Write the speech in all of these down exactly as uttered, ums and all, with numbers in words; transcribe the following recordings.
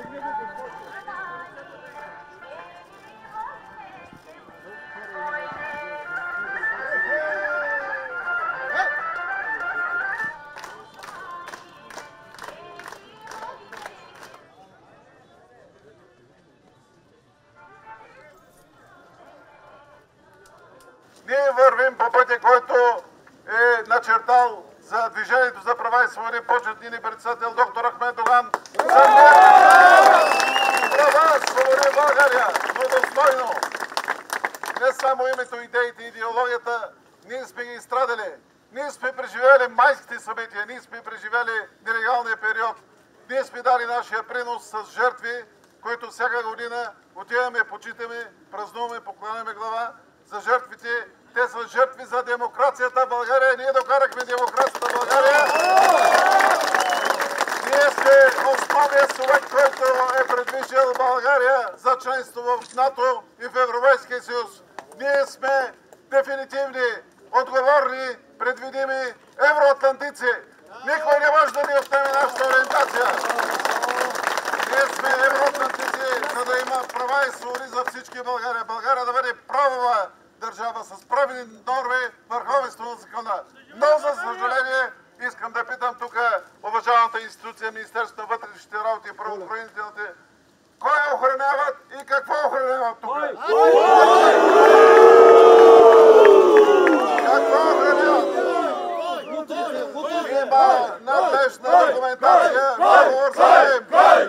Ние вървим по пътя, който е начертал за Движението за права и свободи почетния ни председател доктор Ахмед Доган. За права, свободи в България, но достойно. Не само името, идеите и идеологията, ние сме ги изстрадали. Ние сме преживели майските събития, ние сме преживели нелегалния период. Ние сме дали нашия принос с жертви, които всяка година отиваме, почитаме, празнуваме, покланяме глава за жертвите. Те са жертви за демокрацията в България. Ние докарахме демокрацията в България. Ние сме основният човек, който е предвижил България за членство в НАТО и в Европейския съюз. Ние сме дефинитивни, отговорни, предвидими евроатлантици. Никой не може да ни отнеме нашата ориентация. Ние сме евроатлантици, за да има права и свободи за всички в България. България да бъде правова държава с правилни норми, върховенство на закона. Но, за съжаление, искам да питам тук уважаваната институция, Министерството на вътрешните работи и правоохранителните, кой охраняват и какво охраняват тук? Какво охраняват? Има надлежна документация, договор за им.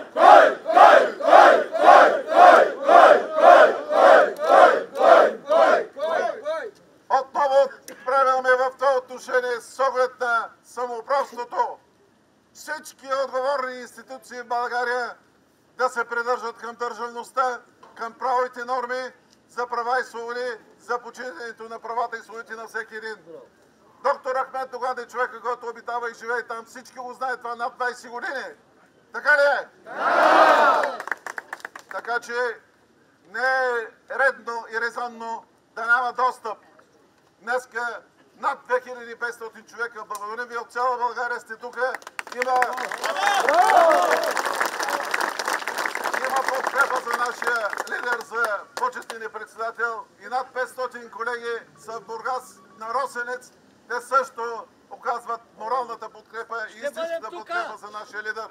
Отново отправяме в това отношение с оглед на самоуправството всички отговорни институции в България да се придържат към държавността, към правовите норми за права и свободи, за почитането на правата и свободите на всеки един. Доктор Ахмед Доган е човека, който обитава и живее там. Всички го знаят това над двайсет години. Така ли е? Да! Така че не е редно и резонно да няма достъп. Днеска над две хиляди и петстотин човека, благодаря ви, от цяла България сте тук. Има... Има подкрепа за нашия лидер, за почетния председател и над петстотин колеги са в Бургас, на Росенец. Те също оказват моралната подкрепа и истинската подкрепа за нашия лидер.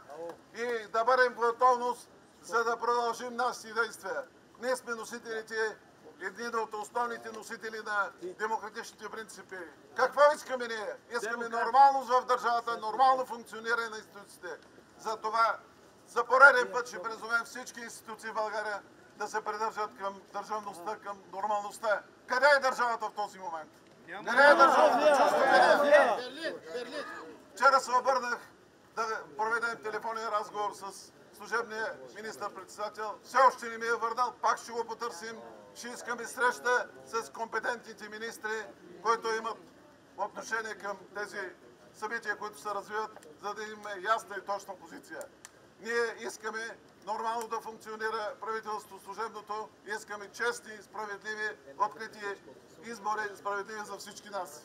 И да бъдем в готовност, за да продължим нашите действия. Ние сме носителите, едни от основните носители на демократичните принципи. Какво искаме ние? Искаме нормалност в държавата, нормално функциониране на институциите. За това за пореден път ще призовем всички институции в България да се придържат към държавността, към нормалността. Къде е държавата в този момент? Къде е държавата? Чувствате ли? Вчера се обърнах да проведем телефонен разговор с служебния министър-председател. Все още не ми е върнал, пак ще го потърсим. Ще искаме среща с компетентните министри, които имат отношение към тези събития, които се развиват, за да имаме ясна и точна позиция. Ние искаме нормално да функционира правителството служебното, искаме честни, справедливи, открити избори, справедливи за всички нас.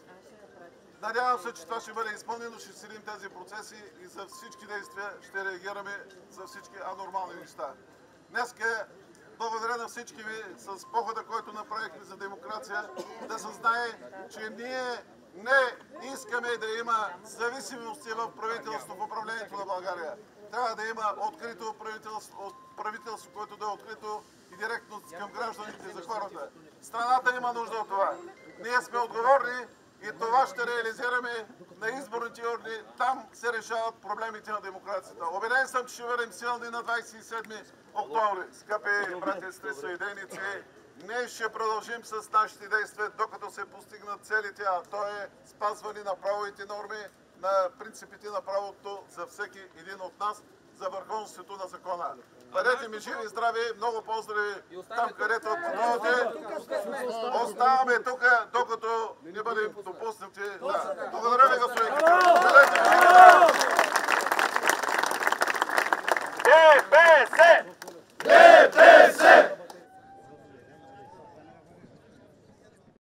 Надявам се, че това ще бъде изпълнено, ще следим тези процеси и за всички действия ще реагираме за всички анормални неща. Днеска благодаря на всички ви с похода, който направихме за демокрация, да се знае, че ние не искаме да има зависимости в правителството, в управлението на България. Трябва да има открито правителство, правителство, което да е открито и директно към гражданите за хората. Страната има нужда от това. Ние сме отговорни и това ще реализираме на изборните урни. Там се решават проблемите на демокрацията. Убеден съм, че ще бъдем силни на двайсет и седми октомври. Скъпи брати, сестри, съидейници, ние ще продължим с нашите действия, докато се постигнат целите, а то е спазване на правовите норми, на принципите на правото за всеки един от нас, за върховенството на закона. Бъдете ми живи и здрави, много поздрави там, където пътувате. Оставаме тук, докато не бъдем допуснати. Да. Благодаря ви, господин Кичев. Бъдете ми живи. ДПС! ДПС!